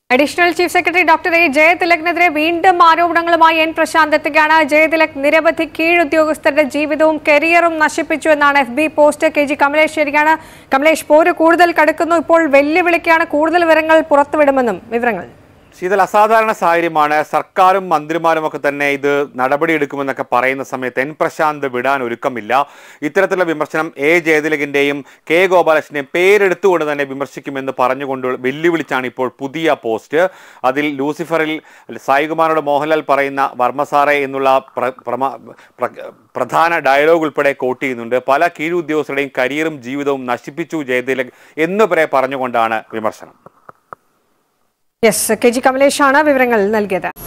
Additional chief secretary doctor A ജയതിലകിനെതിരെ വീണ്ടും ആരോപണങ്ങളുമായി എൻ പ്രശാന്ത് എത്തുകയാണ്. ജയതിലക് നിരവധി കീഴുദ്യോഗസ്ഥരുടെ ജീവിതവും കരിയറും നശിപ്പിച്ചു എന്നാണ് FB പോസ്റ്റ്. KG കമലേഷ് ശരിയാണ്. കമലേഷ്, പോര് കൂടുതൽ കടുക്കുന്നു. ഇപ്പോൾ വെല്ലുവിളിക്കാണ്. കൂടുതൽ വിവരങ്ങൾ പുറത്തുവിടുമെന്നും വിവരങ്ങൾ. ശീതൽ, അസാധാരണ സാഹചര്യമാണ്. സർക്കാരും മന്ത്രിമാരും ഒക്കെ തന്നെ ഇത് നടപടിയെടുക്കുമെന്നൊക്കെ പറയുന്ന സമയത്ത് എൻ പ്രശാന്ത് വിടാൻ ഒരുക്കമില്ല. ഇത്തരത്തിലുള്ള വിമർശനം A ജയതിലകിന്റെയും K ഗോപാലകൃഷ്ണന്റെയും പേരെടുത്തുകൊണ്ട് തന്നെ വിമർശിക്കുമെന്ന് പറഞ്ഞുകൊണ്ട് വെല്ലുവിളിച്ചാണ് ഇപ്പോൾ പുതിയ പോസ്റ്റ്. അതിൽ ലൂസിഫറിൽ സായികുമാറിനോട് മോഹൻലാൽ പറയുന്ന വർമ്മസാറെ എന്നുള്ള പ്രധാന ഡയലോഗ് ഉൾപ്പെടെ കോട്ട് ചെയ്യുന്നുണ്ട്. പല കീഴുദ്യോഗസ്ഥരുടെയും കരിയറും ജീവിതവും നശിപ്പിച്ചു ജയതിലക് എന്ന് പറഞ്ഞുകൊണ്ടാണ് വിമർശനം. KG കമലേഷാണ് വിവരങ്ങൾ നൽകിയത്.